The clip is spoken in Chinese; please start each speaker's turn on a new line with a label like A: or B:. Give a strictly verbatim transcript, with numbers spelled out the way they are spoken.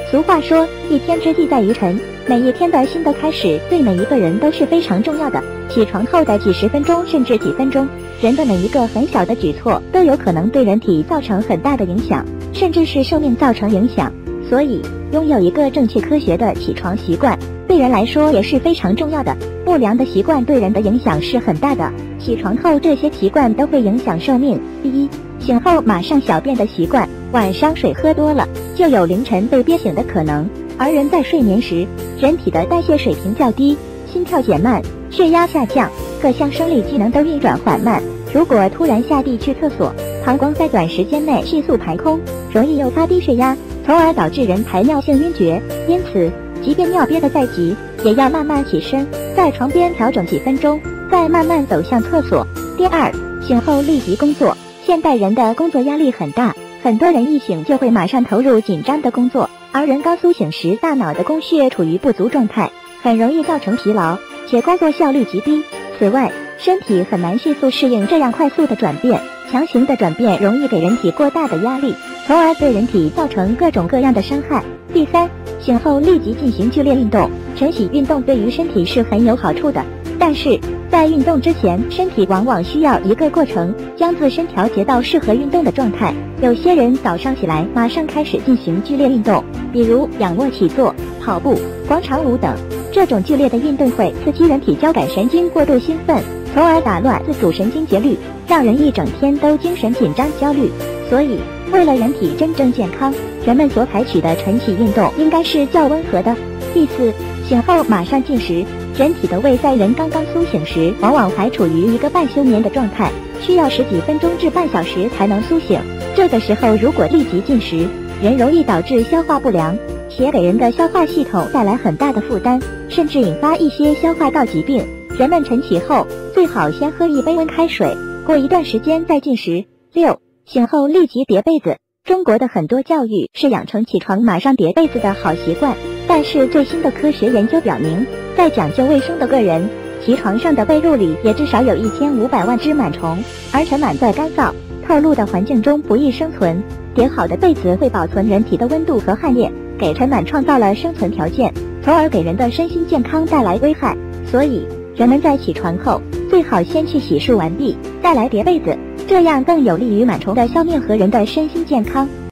A: 俗话说，一天之计在于晨，每一天的新的开始对每一个人都是非常重要的。起床后的几十分钟甚至几分钟，人的每一个很小的举措都有可能对人体造成很大的影响，甚至是寿命造成影响。所以，拥有一个正确科学的起床习惯，对人来说也是非常重要的。不良的习惯对人的影响是很大的，起床后这些习惯都会影响寿命。第一，醒后马上小便的习惯，晚上水喝多了，就有凌晨被憋醒的可能。而人在睡眠时，人体的代谢水平较低，心跳减慢，血压下降，各项生理机能都运转缓慢。如果突然下地去厕所，膀胱在短时间内迅速排空，容易诱发低血压，从而导致人排尿性晕厥。因此，即便尿憋得再急，也要慢慢起身，在床边调整几分钟，再慢慢走向厕所。第二，醒后立即工作。现代人的工作压力很大，很多人一醒就会马上投入紧张的工作，而人刚苏醒时，大脑的供血处于不足状态，很容易造成疲劳，且工作效率极低。此外，身体很难迅速适应这样快速的转变，强行的转变容易给人体过大的压力，从而对人体造成各种各样的伤害。第三，醒后立即进行剧烈运动。晨起运动对于身体是很有好处的，但是在运动之前，身体往往需要一个过程，将自身调节到适合运动的状态。有些人早上起来马上开始进行剧烈运动，比如仰卧起坐、跑步、广场舞等。这种剧烈的运动会刺激人体交感神经过度兴奋，从而打乱自主神经节律，让人一整天都精神紧张焦虑。所以，为了人体真正健康，人们所采取的晨起运动应该是较温和的。第四，醒后马上进食。人体的胃在人刚刚苏醒时，往往还处于一个半休眠的状态，需要十几分钟至半小时才能苏醒。这个时候如果立即进食，人容易导致消化不良，且给人的消化系统带来很大的负担，甚至引发一些消化道疾病。人们晨起后，最好先喝一杯温开水，过一段时间再进食。六，醒后立即叠被子。中国的很多教育是养成起床马上叠被子的好习惯，但是最新的科学研究表明，在讲究卫生的个人，其床上的被褥里也至少有一千五百万只螨虫，而尘螨在干燥、透露的环境中不易生存。叠好的被子会保存人体的温度和汗液，给尘螨创造了生存条件，从而给人的身心健康带来危害。所以，人们在起床后，最好先去洗漱完毕，再来叠被子，这样更有利于螨虫的消灭和人的身心健康。